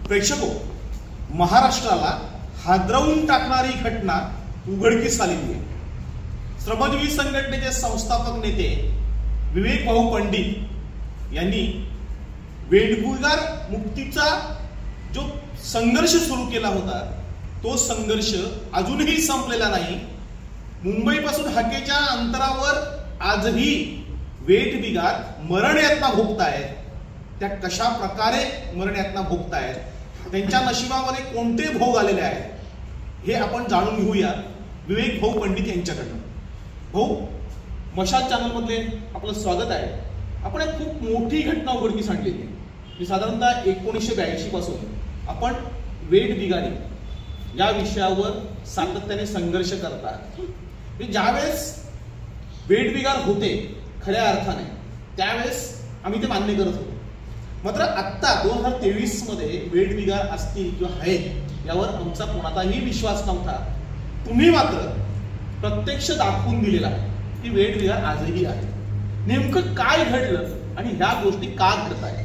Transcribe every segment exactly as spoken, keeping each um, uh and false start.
प्रेक्षको, महाराष्ट्राला हादरवून टाकणारी घटना उघडकीस आलेली आहे. श्रमजीवी संघटनेचे संस्थापक नेते विवेक भाऊ पंडित यांनी वेठबिगार मुक्तीचा जो संघर्ष सुरू केला होता तो संघर्ष अजूनही संपलेला नाही. मुंबईपासून हाकेच्या अंतरावर आजही वेठबिगार मरण यातना भोगतायत. त्या कशा प्रकारे मरण यातना भोगतायत, त्यांच्या नशिबामध्ये कोणते भोग आलेले आहेत हे आपण जाणून घेऊया विवेक भाऊ पंडित यांच्याकडनं. भाऊ, मशाल चॅनल मध्ये आपलं स्वागत आहे. आपण एक खूप मोठी घटना उघडकीस आणलेली आहे. साधारणतः एकोणीसशे ब्याऐंशी पासून आपण वेठबिगारी या विषयावर सातत्याने संघर्ष करतात. ज्यावेळेस वेठबिगार होते खऱ्या अर्थाने त्यावेळेस आम्ही ते मान्य करत होतो. मात्र आत्ता दोन हजार तेवीस मध्ये वेठबिगार असतील किंवा आहेत यावर आमचा कोणाचाही विश्वास नव्हता. तुम्ही मात्र प्रत्यक्ष दाखवून दिलेला आहे की वेठबिगार आजही आहे. नेमकं काय घडलं आणि ह्या गोष्टी का घडत आहेत?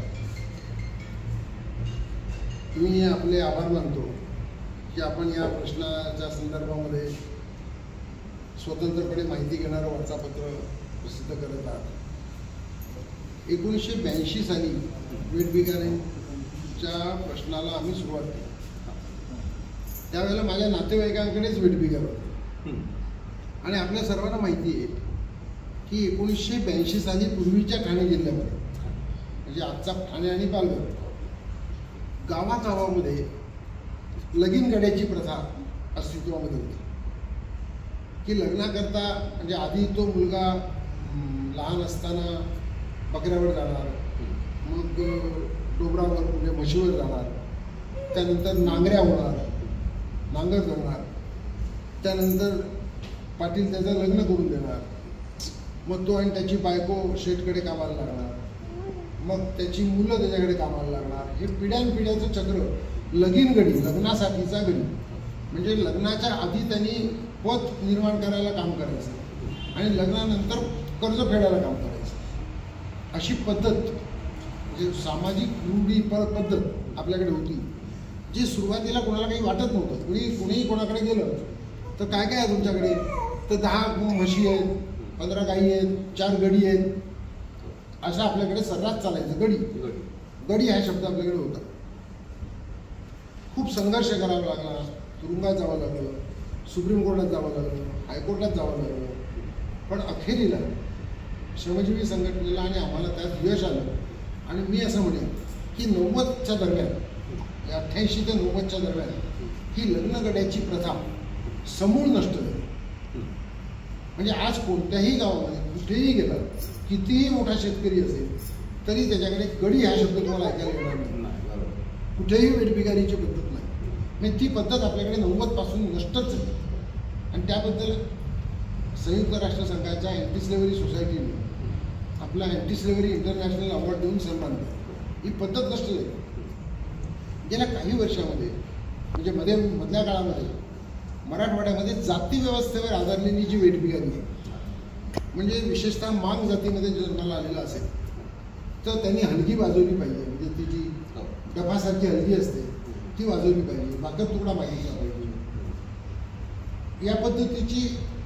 मी आपले आभार मानतो की आपण या प्रश्नाच्या संदर्भामध्ये स्वतंत्रपणे माहिती घेणारं वार्तापत्र प्रसिद्ध करत आहात. एकोणीसशे ब्याऐंशी साली वेठबिगारीच्या प्रश्नाला आम्ही सुरुवात केली. त्यावेळेला माझ्या नातेवाईकांकडेच वेठबिगार होते आणि आपल्या सर्वांना माहिती आहे की एकोणीसशे ब्याऐंशी साली पूर्वीच्या ठाणे जिल्ह्यामध्ये म्हणजे आजचा ठाणे आणि पालघर गावागावामध्ये लगीन गड्याची प्रथा अस्तित्वामध्ये होती की लग्नाकरता म्हणजे आधी तो मुलगा लहान असताना बकऱ्यावर जाणार, मग डोबरावर म्हणजे म्हशीवर जाणार, त्यानंतर नांगऱ्या होणार, नांगर करणार, त्यानंतर पाटील त्याचं लग्न करून देणार, मग तो आणि त्याची बायको शेठकडे कामाला लागणार, मग त्याची मुलं त्याच्याकडे कामाला लागणार. हे पिढ्यानपिढ्याचं चक्र लगीन गडी, लग्नासाठीचा गडी म्हणजे लग्नाच्या आधी त्यांनी पत निर्माण करायला काम करायचं आणि लग्नानंतर कर्ज फेडायला काम करायचं. अशी पद्धत म्हणजे सामाजिक रूढी पद्धत आपल्याकडे होती जी सुरुवातीला कोणाला काही वाटत नव्हतं. कुणी कुणीही कोणाकडे गेलं तर काय काय आहे तुमच्याकडे, तर दहा म्हशी आहेत, पंधरा गाई आहेत, चार गडी आहेत, असं आपल्याकडे सर्रास चालायचं. गडी गडी हा शब्द आपल्याकडे होता. खूप संघर्ष करावा लागला, तुरुंगात जावं लागलं, सुप्रीम कोर्टात जावं लागलं, हायकोर्टात जावं लागलं, पण अखेरीला श्रमजीवी संघटनेला आणि आम्हाला त्यात यश आलं. आणि मी असं म्हणेन की नव्वदच्या दरम्यान अठ्ठ्याऐंशी ते नव्वदच्या दरम्यान ही लग्नगड्याची प्रथा समूळ नष्ट झाली. म्हणजे आज कोणत्याही गावामध्ये कुठेही गेला, कितीही मोठा शेतकरी असेल तरी त्याच्याकडे गडी हा शब्द तुम्हाला ऐकायला येणार नाही. कुठेही वेठबिगारीची पद्धत नाही. म्हणजे ती पद्धत आपल्याकडे नव्वद पासून नष्टच झाली. आणि त्याबद्दल संयुक्त राष्ट्रसंघाच्या अँटी स्लेव्हरी सोसायटीने आपला अँटी स्लेव्हरी इंटरनॅशनल अवॉर्ड देऊन सन्मान केला. ही पद्धत नष्ट झाली. गेल्या काही वर्षामध्ये म्हणजे मध्ये मधल्या काळामध्ये मराठवाड्यामध्ये जाती व्यवस्थेवर आधारलेली जी वेठबिगारी आहे म्हणजे विशेषतः मांग जातीमध्ये जन्माला आलेला असेल तर त्यांनी हलगी वाजवली पाहिजे. म्हणजे ती जी डफासारखी हलगी असते ती वाजवली पाहिजे, भाकर तुकडा मागितला पाहिजे. या पद्धतीची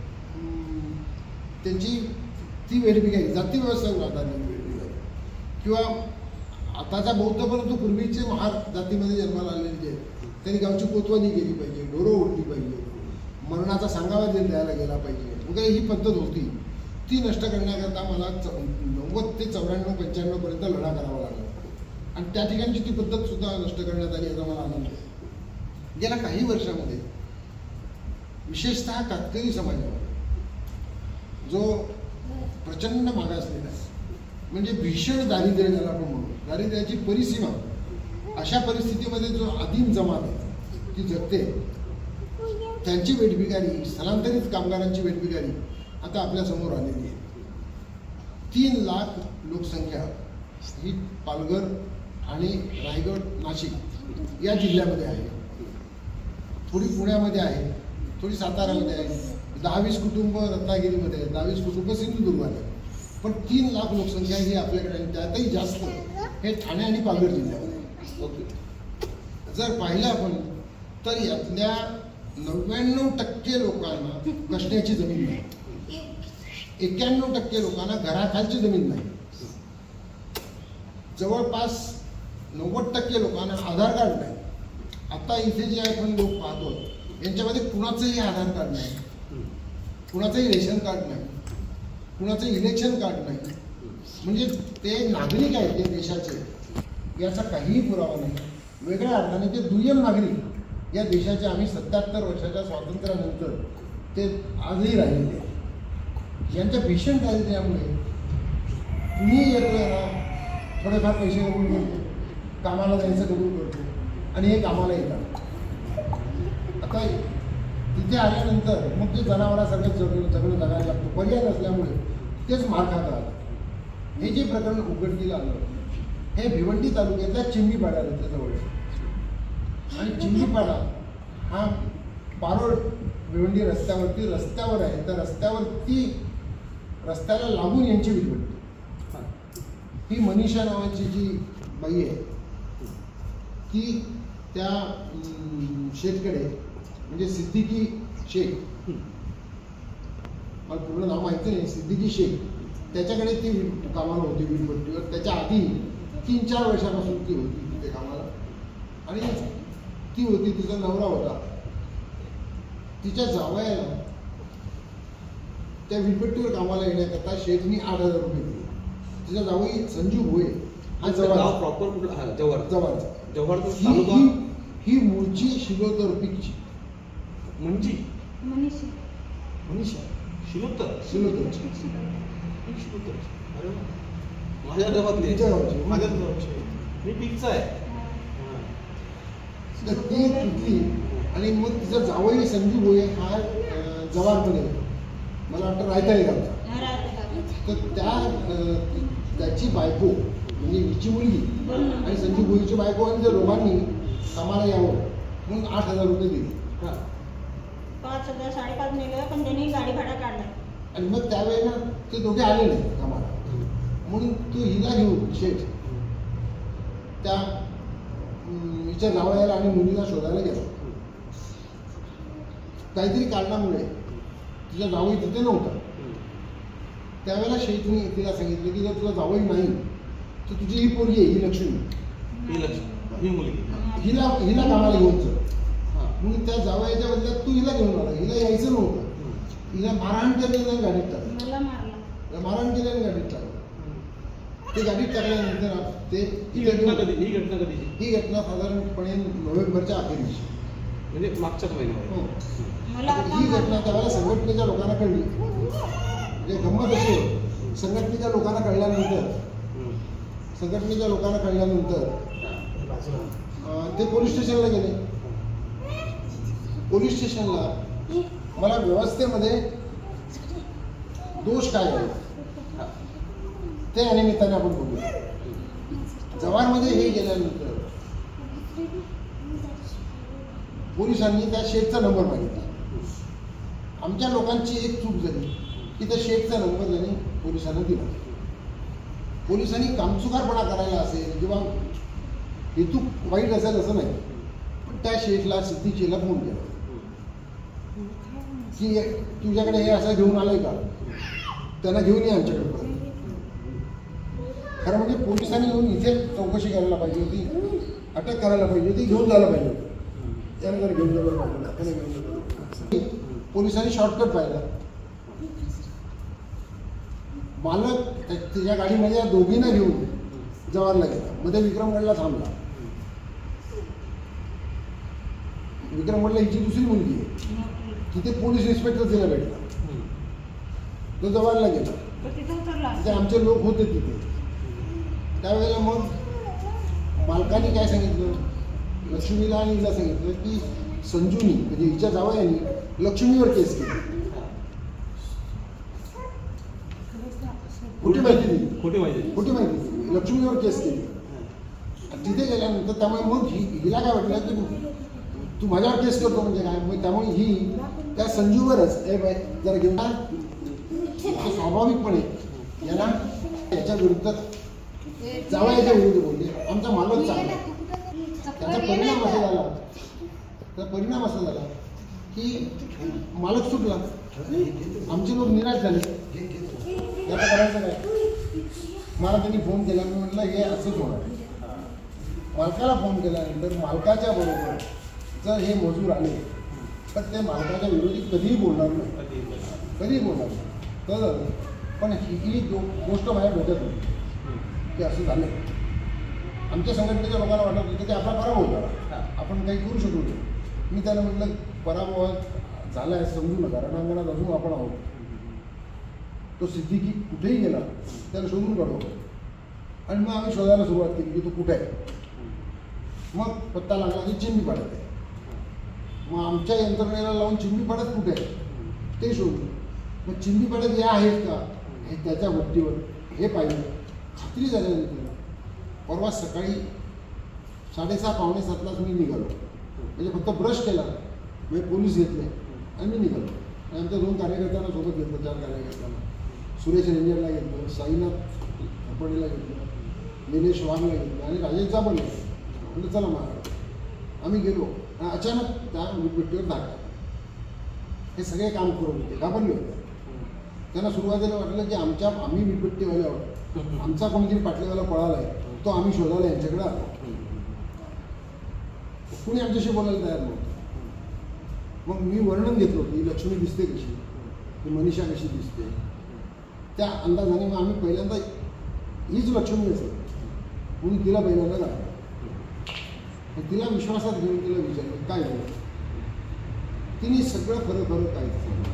त्यांची ती वेठबिगारी जाती व्यवस्थेवर आधारलेली वेठबिगारी किंवा आताचा बौद्ध परंतु पूर्वीचे महार जातीमध्ये जन्माला आलेले जे त्यांनी गावची कोतवाली केली पाहिजे, ढोरं ओढली पाहिजे, मरणाचा सांगावा द्यायला गेला पाहिजे वगैरे ही पद्धत होती. ती नष्ट करण्याकरता मला च नव्वद ते चौऱ्याण्णव पंच्याण्णव पर्यंत लढा करावा लागला आणि त्या ठिकाणची ती पद्धत सुद्धा नष्ट करण्यात आली याचा मला आनंद आहे. गेल्या काही वर्षामध्ये विशेषतः कातकरी समाजामध्ये जो प्रचंड मागासलेला आहे म्हणजे भीषण दारिद्र्य ज्याला आपण म्हणू, दारिद्र्याची परिसीमा, अशा परिस्थितीमध्ये जो आदिम जमात आहे ती जगते त्यांची वेठबिगारी, स्थलांतरित कामगारांची वेठबिगारी आता आपल्या समोर आलेली आहे. तीन लाख लोकसंख्या ही पालघर आणि रायगड, नाशिक या जिल्ह्यामध्ये आहे. थोडी पुण्यामध्ये आहे, थोडी सातारामध्ये आहे, दहावीस कुटुंब रत्नागिरीमध्ये आहे, दहावीस कुटुंब सिंधुदुर्गात आहे. पण तीन लाख लोकसंख्या ही आपल्याकडे आणि त्यातही जास्त हे ठाणे आणि पालघर जिल्ह्यामध्ये. ओके, जर पाहिलं आपण तर यातल्या नव्याण्णव टक्के लोकांना कसण्याची जमीन नाही, एक्क्याण्णव टक्के लोकांना घराखालची जमीन नाही, जवळपास नव्वद टक्के लोकांना आधार कार्ड नाही. आता इथे जे आपण लोक पाहतो यांच्यामध्ये कुणाचंही आधार कार्ड नाही, कुणाचंही रेशन कार्ड नाही, कुणाचं इलेक्शन कार्ड नाही. म्हणजे ते नागरिक आहेत ते देशाचे याचा काहीही पुरावा नाही. वेगळ्या अर्थाने ते दुय्यम नागरिक या देशाचे आम्ही सत्याहत्तर वर्षाच्या स्वातंत्र्यानंतर ते आजही राहिलेले. यांच्या भीषण दारिद्र्यामुळे कुणीही येतोय ना, थोडेफार पैसे कबूल करतो, कामाला जायचं कबूल करतो आणि हे कामाला येतात. आता तिथे आल्यानंतर मग ते जनावरांसारखं जगणं जगणं जगायला लागतं. पर्याय नसल्यामुळे तेच मार खात आलं. हे जे प्रकरण उघडकीला आलं हे भिवंडी तालुक्यातल्या चिंबीपाडा जवळ आणि चिंबीपाडा हा पारोड भिवंडी रस्त्यावरती रस्त्यावर आहे. तर रस्त्यावरती रस्त्याला लागून यांची भिवंडी. ही मनीषा नावाची जी बाई आहे ती त्या शेठकडे म्हणजे सिद्दीकी शेख, मला पूर्ण नाव माहिती नाही, सिद्दीकी शेख त्याच्याकडे ती कामाला होती वीटभट्टीवर. त्याच्या आधी तीन चार वर्षापासून ती होती तिथे कामाला आणि ती होती, तिचा नवरा होता. तिच्या जावयाला त्या वीटभट्टीवर कामाला येण्याकरता शेठनी आठ हजार रुपये दिले. तिचा जावई संजू भोये हा जव्हार प्रॉपर जव्हार जव्हारचा जव्हार ही ही मूळची शिलोतर पिकची म्हणजे मनीषा मनीषा शिलोत्तर शिलोतरची शिलोत्तर. अरे माझ्या गावातली तिच्या गावची माझ्याच गावची मी पिकचा आहे. तर ती तुटली आणि मग तिचा जावई संजू भोये हा जव्हारमध्ये मला वाटतं रायताळी गावचा. तर त्या त्याची बायको म्हणजे हिची मुलगी आणि संजू भोईची बायको आणि त्या दोघांनी कामाला यावं म्हणून आठ हजार रुपये दिले. पाच हजार साडेपाच नेलं पण त्यांनी गाडी भाडा काढला आणि मग त्यावेळेला ते दोघे आले नाही कामाला म्हणून तू हिला घेऊन शेठ त्या हिच्या जावयाला आणि मुलीला शोधायला गेला. काहीतरी कारणामुळे तिचा जावई तिथे नव्हता. त्यावेळेला शेठनी तिला सांगितलं की जर तुला जावई नाही तर तुझी ही पोरगी आहे, ही लक्ष्मी, ही लक्ष्मी ही मुलगी, हिला हिला कामाला घेऊन चल. म्हणून त्या जावयाच्या बदल्यात तू हिला घेऊन आला. हिला यायचं नव्हतं. हिला मारहाण केली आणि गाडीत टाकलं. मला मारला मारहाण केली आणि गाडीत टाकलं. ते गाडीत टाकल्यानंतर ते ही घटना कधी ही घटना कधी ही घटना साधारणपणे नोव्हेंबरच्या अखेरीची म्हणजे मागच्याच महिन्यावर. मला ही घटना त्यावेळेला संघटनेच्या लोकांना कळली. म्हणजे गंमत अशी आहे, संघटनेच्या लोकांना कळल्यानंतर संघटनेच्या लोकांना कळल्यानंतर ते पोलीस स्टेशनला गेले. पोलीस स्टेशनला मला व्यवस्थेमध्ये दोष काय आहे ते या निमित्ताने आपण बघूया. जव्हारमध्ये हे गेल्यानंतर पोलिसांनी त्या शेठचा नंबर मागितला. आमच्या लोकांची एक चूक झाली की त्या शेठचा नंबर त्यांनी पोलिसांना दिला. पोलिसांनी कामचुकारपणा करायला असेल किंवा हेतू वाईट असेल असं नाही, पण त्या शेठला सिद्धीचीला फोन केला की तुझ्याकडे हे असं घेऊन आलंय का, त्यांना घेऊन ये आमच्याकडे परत. खरं म्हणजे पोलिसांनी येऊन इथे चौकशी करायला पाहिजे होती, अटक करायला पाहिजे होती, घेऊन जायला पाहिजे होतं. त्यानंतर घेऊन जायला पाहिजे घेऊन पोलिसांनी शॉर्टकट पाहिला. मालक त्याच्या गाडीमध्ये या दोघींना घेऊन जव्हारला गेला. मध्ये विक्रमगडला थांबला. विक्रमगडला हिची दुसरी मुलगी आहे, तिथे पोलीस इन्स्पेक्टर तिला भेटला. तो जव्हारला गेला. तिथे आमचे लोक होते तिथे. त्यावेळेला मग मालकाने काय सांगितलं, लक्ष्मीला आणि हिला सांगितलं की संजूनी म्हणजे हिच्या जावयानी लक्ष्मीवर केस केली. खोटी माहिती दिली खोटी माहिती खोटी माहिती दिली लक्ष्मीवर केस केली. तिथे गेल्यानंतर त्यामुळे मग ही हिला काय वाटलं की तू माझ्यावर केस करतो म्हणजे काय. मग त्यामुळे ही त्या संजूवरच ए बाय जरा घेऊन स्वाभाविकपणे याला याच्या विरुद्ध जावयाच्या विरुद्ध बोलले. आमचा मालक चांगला. त्याचा परिणाम असा झाला त्याचा परिणाम असा झाला की मालक सुटला, आमचे लोक निराश झाले. आता करायचं काय? मला त्यांनी फोन केला, मी म्हटलं हे असंच होणार. मालकाला फोन केल्यानंतर मालकाच्या बरोबर जर हे मजूर आले तर ते मालकाच्या विरोधी कधीही बोलणार नाही, कधीही बोलणार नाही. तर पण ही ही गोष्ट माझ्या डोक्यात होती की असं झालं. आमच्या संघटनेच्या लोकांना वाटत होतं की आपला पराभव झाला, आपण काही करू शकलो नाही. मी त्याला म्हटलं पराभव झाला आहे समजू नका, रणांगणात अजून आपण आहोत. तो सिद्दीकी कुठेही गेला त्याला शोधून काढतो. आणि मग आम्ही शोधायला सुरुवात केली की तो कुठे आहे. मग पत्ता लागला की चिमणी पाडत आहे. मग आमच्या यंत्रणेला लावून चिमणी पाडत कुठे आहे ते शोधलं. मग चिमणी पाडत या आहेत का हे त्याच्या वट्टीवर हे पाहिलं, खात्री झाल्यानंतर परवा सकाळी साडेसहा पावणे सातलाच मी निघालो. म्हणजे फक्त ब्रश केला, म्हणजे पोलीस घेतले आणि मी निघालो. आणि आमच्या दोन कार्यकर्त्यांना सोबत घेतलं, चार कार्यकर्त्यांना. सुरेश रेंजरला घेतलं, साईनाथ खपडेला घेतलं, निलेश वाघला घेतलं आणि राजेश जाबडला. म्हणजे चला मग आम्ही गेलो. आणि अचानक त्या वीटभट्टीवर धाक. हे सगळे काम करत होते, घाबरले होते. त्यांना सुरुवातीला वाटलं की आमच्या आम्ही वीटभट्टीवाले आहोत, आमचा कोणीतरी पाटलेवाला पळाला आहे, तो आम्ही शोधायला यांच्याकडे आलो. कुणी आमच्याशी बोलायला तयार नव्हतं. मग मी वर्णन घेतलं होतं, ही लक्ष्मी दिसते कशी, ही मनीषा कशी दिसते. त्या अंदाजाने मग आम्ही पहिल्यांदा हीच लक्ष्मी असेल म्हणून तिला पहिल्यांदा गाठलं. तिला विश्वासात घेऊन तिला विचारलं काय झालं. तिने सगळं खरं खरं काय सांगितलं.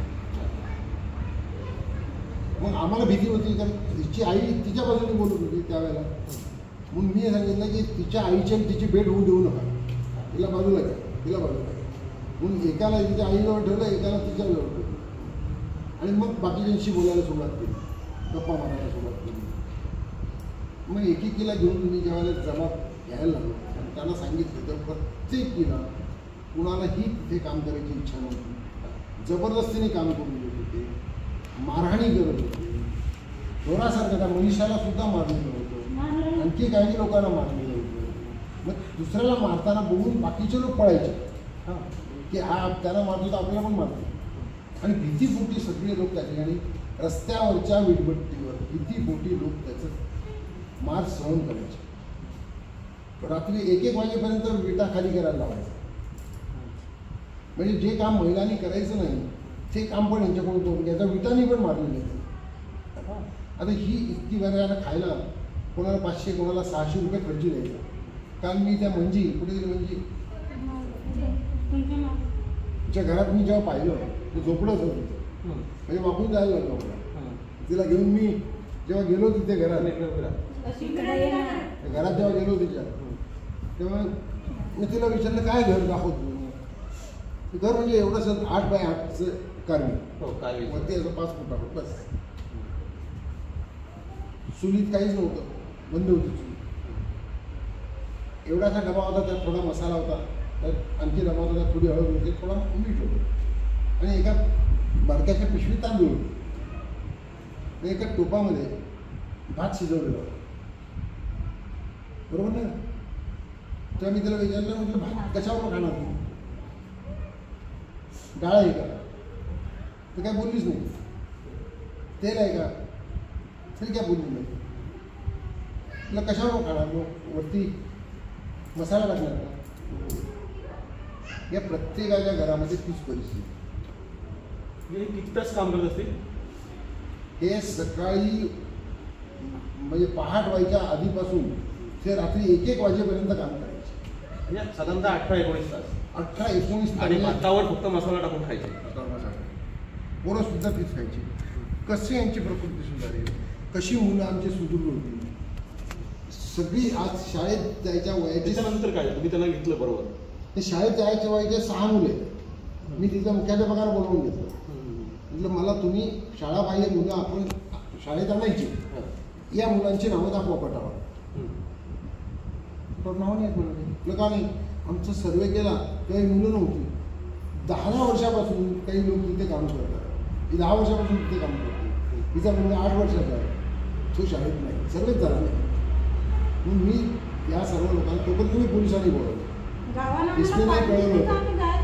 मग आम्हाला भीती होती कारण तिची आई तिच्या बाजूने बोलत होती त्यावेळेला. म्हणून मी सांगितलं की तिच्या आईची आणि तिची भेट होऊ देऊ नका, तिला बाजूला घ्या, तिला बाजूला घ्या. म्हणून एकाला तिच्या आईजवळ ठेवलं, एकाला तिच्याजवळ ठेवलं. आणि मग बाकीच्यांशी बोलायला सुरुवात केली, गप्पा मारायला सुरुवात केली. मग एकेकीला घेऊन मी ज्यावेळेला जबाब घ्यायला लागलो आणि त्यांना सांगितलं तर प्रत्येकीला कुणालाही तिथे काम करायची इच्छा नव्हती. जबरदस्तीने काम करून देत होते, मारहाणी करत होते, चोरासारखं. त्या मनीषाला सुद्धा मारलेलं होतं, आणखी काही लोकांना मारलेलं होतं. मग दुसऱ्याला मारताना बघून बाकीचे लोक पळायचे हां की हा त्याला मारतो तर आपल्याला पण मारतो. आणि भीतीपोटी सगळे लोक त्या ठिकाणी रस्त्यावरच्या वीटभट्टीवर भीतीपोटी लोक त्याचं मार सहन करायचे. रात्री एक एक वाजेपर्यंत विटा खाली करायला लावायचं. म्हणजे जे काम महिलांनी करायचं नाही ते काम पण यांच्याकडून करून घ्यायचं. विटांनी पण मारलेलं आहे. आता ही इतकी वेळेला खायला कोणाला पाचशे कोणाला सहाशे रुपये खर्ची द्यायचा. काल मी त्या मंजी कुठे गेली मंजी तिच्या घरात मी जेव्हा पाहिलं ते झोपडंच होतं तिथं. म्हणजे वाकून जायला लागलं मला. तिला घेऊन मी जेव्हा गेलो तिथे घरात घरात जेव्हा गेलो तिच्या तेव्हा मी तिला विचारलं काय घर दाखवतो. घर म्हणजे एवढंच आठ बाय आठचं कारवी वरती असं पाच फुटावर बस. चुलीत काहीच नव्हतं, बंद होती चूल. एवढासा डबा होता, त्यात थोडा मसाला होता, त्यात आणखी डबा होता, त्यात थोडी हळद होती, थोडा मीठ होतं आणि एका बारक्याच्या पिशवीत तांदूळ होते. एका टोपामध्ये भात शिजवलेला होता. बरोबर ना. तेव्हा मी त्याला विचारलं म्हटलं भात कशावर खाणार तू, डाळ आहे का. तर काय बोललीच नाही. तेल आहे का, तरी काय बोलली नाही. तुला कशावर खाणार मग, वरती मसाला टाकणार का. या प्रत्येकाच्या घरामध्ये तीच परिस्थिती. किती तास काम करत असतील हे सकाळी म्हणजे पहाट व्हायच्या आधीपासून ते रात्री एक एक वाजेपर्यंत काम करायचे. म्हणजे साधारणतः अठरा एकोणीस तास. अठरा एकोणीस आणि भातावर फक्त मसाला टाकून खायचे. पोरं सुद्धा तीच खायची. कशी यांची प्रकृती सुधारेल, कशी मुलं आमची सुदृढ होती. सगळी आज शाळेत जायच्या वयाची. त्याच्यानंतर काय तुम्ही त्यांना घेतलं बरोबर. ते शाळेत जायच्या वयाचे सहा मुले मी तिच्या मुख्याध्यापकाला बोलवून घेतलं. म्हटलं मला तुम्ही शाळा बाह्य मुलं आपण शाळेत आणायची, या मुलांची नावं दाखवा पटावर. तर नाव नाही म्हणाले. म्हटलं का नाही. आमचा सर्वे केला काही मुलं नव्हती. दहा दहा वर्षापासून काही लोक तिथे काम करतात. ही दहा वर्षापासून तिथे काम करते. तिचा मुलगा आठ वर्षाचा आहे, तो शाळेत नाही, सर्वच झाला नाही. म्हणून मी या सर्व लोकांना तोपर्यंत तुम्ही पोलिसांनी बोलवलं. गावाला इसने नाही कळवलं.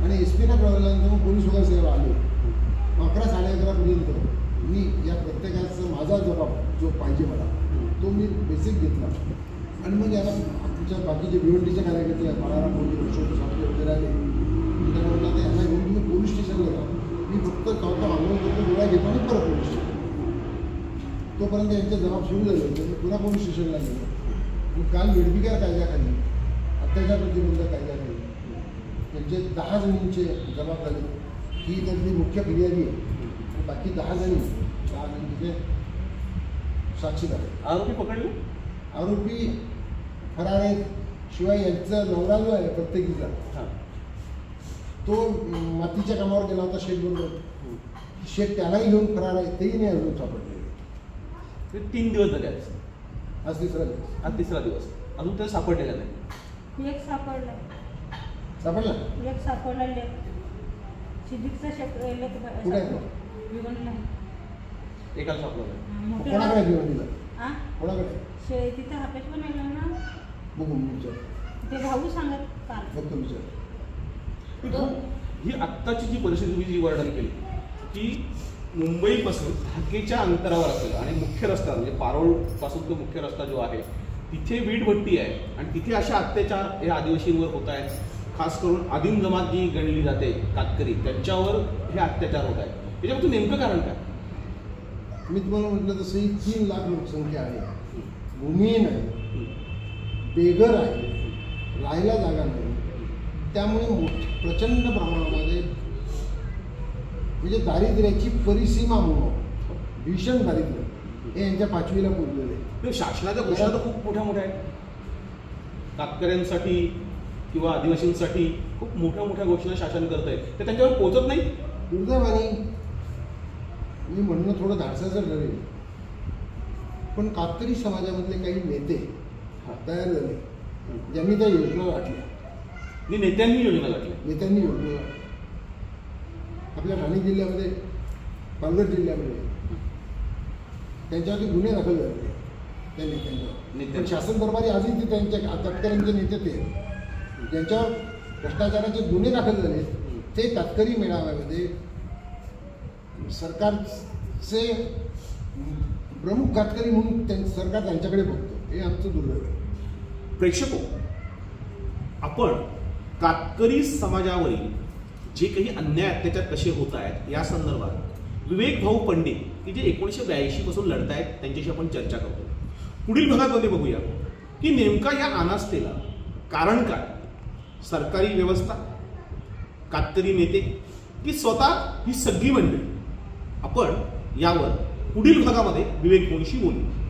आणि एस पीला कळवल्यानंतर मग पोलीस वगैरे सेवा आले. अकरा साडे अकरापर्यंत मी या प्रत्येकाचा माझा जबाब जो पाहिजे मला तो मी बेसिक घेतला. आणि मग याला आमच्या बाकीचे भिवंडीचे कार्यकर्ते बाळाराम मोदी अशोक साठे वगैरे आले. त्यांना म्हटलं तर यांना घेऊन तुम्ही पोलीस स्टेशनला जा. मी फक्त चौथा आंदोलन करतो गोळ्या घेतो आणि परत पोलीस स्टेशन. तोपर्यंत यांचे जबाब सुरू झाले होते. मी पुन्हा पोलीस स्टेशनला गेलो. आणि काल निर्विकार कायद्याखाली अत्याचार प्रतिबंध कायद्याखाली त्यांचे दहा जणींचे जबाब झाले. ही त्यातली मुख्य फिर्यादी आहे आणि बाकी दहा जणी दहा जणींचे साक्षीदार आहेत. आरोपी पकडले? आरोपी फरार आहेत. शिवाय यांचा नवरा जो आहे प्रत्येकीचा हां तो मातीच्या कामावर गेला होता शेत बरोबर. शेत त्यालाही घेऊन फरार आहे. तेही नाही अजून सापडले. ते तीन दिवस झाले आज. आज तिसरा दिवस. आज तिसरा दिवस अजून ते सापडलेला नाही. एक सापडला सापडला एक सापडला लेख सिद्दीकचा शेत लेख कुठे आहे तो? विवणला एकाला सापडलं. कोणाकडे भिवंडीला? हा कोणाकडे? शे तिथं हापेश पण येणार ना. बघू विचार. ते भाऊ सांगत काल फक्त विचार. तो ही आत्ताची जी परिस्थिती तुम्ही जी वर्णन केली की मुंबईपासून हाकेच्या अंतरावर असलेला आणि मुख्य रस्ता म्हणजे पारोळपासून तो मुख्य रस्ता जो आहे तिथे वीटभट्टी आहे आणि तिथे अशा अत्याचार हे आदिवासींवर होत आहेत. खास करून आदिम जमात जी गणली जाते कातकरी त्यांच्यावर हे अत्याचार होत आहेत. त्याच्यामध्ये नेमकं कारण काय? मी तुम्हाला म्हटलं तसं ही तीन लाख लोकसंख्या आहे. भूमिहीन आहे, बेघर आहे, राहायला जागा नाही. त्यामुळे मोठ प्रचंड प्रमाणामध्ये म्हणजे दारिद्र्याची परिसीमा म्हणून भीषण दारिद्र्य हे यांच्या पाचवीला पोचलेलं आहे. शासनाच्या घोषणा तर खूप मोठ्या मोठ्या आहेत. कातकऱ्यांसाठी किंवा आदिवासींसाठी खूप मोठ्या मोठ्या घोषणा शासन करत आहे. ते त्यांच्यावर पोहोचत नाही. दुर्दैवाने मी म्हणणं थोडं धाडसाचं ठरेल पण कातकरी समाजामधले काही नेते तयार झाले ज्यांनी त्या योजना गाठल्या. नेत्यांनी योजना गाठल्या. नेत्यांनी योजना गाठल्या. आपल्या ठाणे जिल्ह्यामध्ये पालघर जिल्ह्यामध्ये त्यांच्यावरती गुन्हे दाखल झाले त्या नेत्यांच्यावर. पण शासन दरबारी आजही ते त्यांच्या कातकऱ्यांचे नेते ते ज्यांच्यावर भ्रष्टाचाराचे गुन्हे दाखल झाले ते कातकरी मेळाव्यामध्ये सरकारचे प्रमुख कातकरी म्हणून त्यां सरकार त्यांच्याकडे बघतो. हे आमचं दुर्दैव आहे. प्रेक्षको, आपण कातकरी समाजावरील जे काही अन्याय अत्याचार कसे होत आहेत या संदर्भात विवेक भाऊ पंडित की जे एकोणीसशे ब्याऐंशी पासून लढतायत त्यांच्याशी आपण चर्चा करतो. पुढील भागामध्ये बघूया की नेमका या अनास्थेला कारण काय? सरकारी व्यवस्था, कातकरी नेते की स्वतः ही सगळी मंडळी? आपण यावर पुढील भागामध्ये विवेक भाऊंशी बोलू.